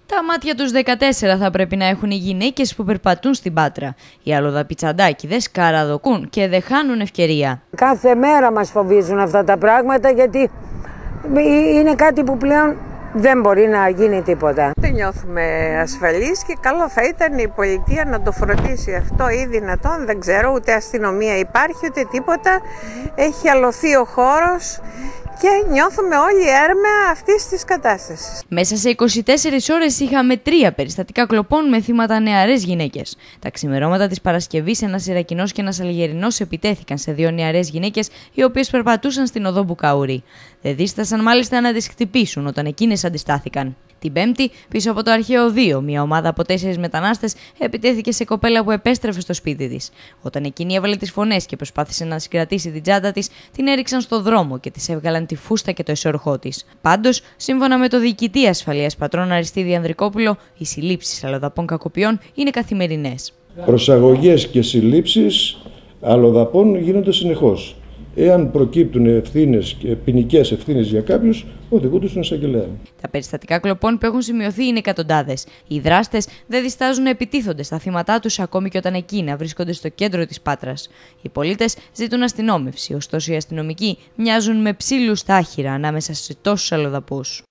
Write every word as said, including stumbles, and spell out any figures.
Τα μάτια τους δεκατέσσερα θα πρέπει να έχουν οι γυναίκες που περπατούν στην Πάτρα. Οι αλλοδαπιτσαντάκηδες καραδοκούν και δεν χάνουν ευκαιρία. Κάθε μέρα μας φοβίζουν αυτά τα πράγματα, γιατί είναι κάτι που πλέον δεν μπορεί να γίνει τίποτα. Δεν νιώθουμε ασφαλείς και καλό θα ήταν η πολιτεία να το φροντίσει αυτό ή δυνατόν. Δεν ξέρω, ούτε αστυνομία υπάρχει ούτε τίποτα. Έχει αλωθεί ο χώρος και νιώθουμε όλοι έρμεα αυτής της κατάστασης. Μέσα σε είκοσι τέσσερις ώρες είχαμε τρία περιστατικά κλοπών με θύματα νεαρές γυναίκες. Τα ξημερώματα της Παρασκευής, ένας Ιρακινός και ένας Αλγερινός επιτέθηκαν σε δύο νεαρές γυναίκες, οι οποίες περπατούσαν στην οδό Μπουκαούρη. Δεν δίστασαν μάλιστα να τις χτυπήσουν όταν εκείνες αντιστάθηκαν. Την Πέμπτη, πίσω από το αρχαίο δύο, μια ομάδα από τέσσερις μετανάστες επιτέθηκε σε κοπέλα που επέστρεφε στο σπίτι της. Όταν εκείνη έβαλε τις φωνές και προσπάθησε να συγκρατήσει την τσάντα της, την έριξαν στο δρόμο και της έβγαλαν τη φούστα και το εσωρουχό της. Πάντως, σύμφωνα με το Διοικητή Ασφαλείας Πατρών Αριστίδη Ανδρικόπουλο, οι συλλήψεις αλλοδαπών κακοποιών είναι καθημερινές. Προσαγωγές και συλλήψεις αλλοδαπών γίνονται συνεχώς. Εάν προκύπτουν ευθύνες και ποινικές ευθύνες για κάποιους, οδηγούνται στον εισαγγελέα. Τα περιστατικά κλοπών που έχουν σημειωθεί είναι εκατοντάδες. Οι δράστες δεν διστάζουν να επιτίθονται στα θύματά τους ακόμη και όταν εκείνα βρίσκονται στο κέντρο της Πάτρας. Οι πολίτες ζητούν αστυνόμευση, ωστόσο οι αστυνομικοί μοιάζουν με ψήλους στα άχυρα ανάμεσα σε τόσους αλλοδαπούς.